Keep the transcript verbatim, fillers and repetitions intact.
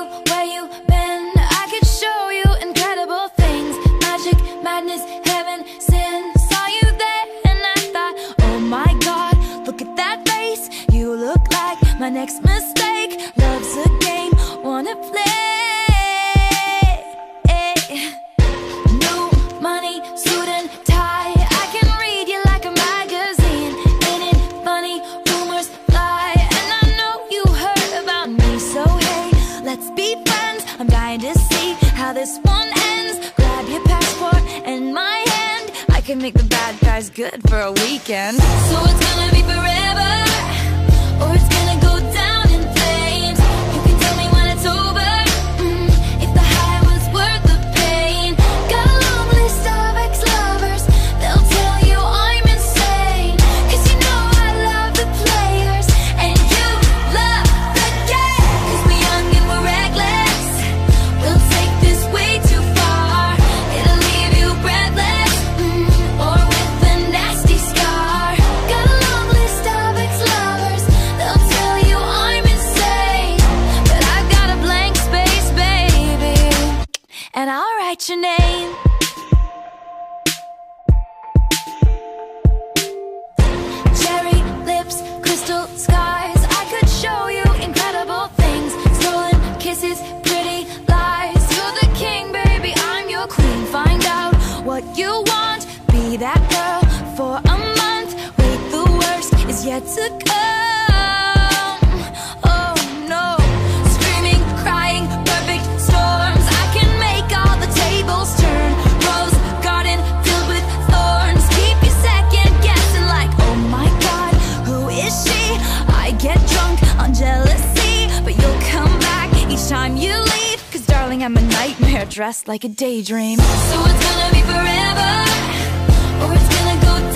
where you been? I could show you incredible things. Magic, madness, heaven, sin. Saw you there and I thought, oh my God, look at that face. You look like my next mistake. Love's a game, wanna play. New money, suit and tie. I can read you like a magazine. Ain't it funny? Rumors fly, and I know you heard about me. So hey, let's be friends. I'm dying to see how this one ends. Grab your passport and my hand. I can make the bad guys good for a weekend. So it's gonna be forever, or it's gonna go down in flames. You can tell me when it's over, mm, if the high was worth the pain. Got a long list of ex-lovers, they'll tell you I'm insane. Cause you know I love the players, and you love the game. Cause we're young and we're reckless, we'll take this way too far. It'll leave you breathless, mm, or with a nasty scar. Got a long list of ex-lovers, they'll tell you I'm insane. But I've got a blank space, baby, and I'll write your name. Cherry lips, crystal skies. I could show you incredible things. Stolen kisses, pretty lies. You're the king, baby, I'm your queen. Find out what you want, be that girl for a month. Wait, the worst is yet to come. Oh no, screaming, crying, perfect storms. I can make all the tables turn. Rose garden filled with thorns. Keep you second guessing like, oh my God, who is she? I get drunk on jealousy, but you'll come back each time you leave. Cause darling, I'm a nightmare dressed like a daydream. So it's gonna be forever, or it's gonna go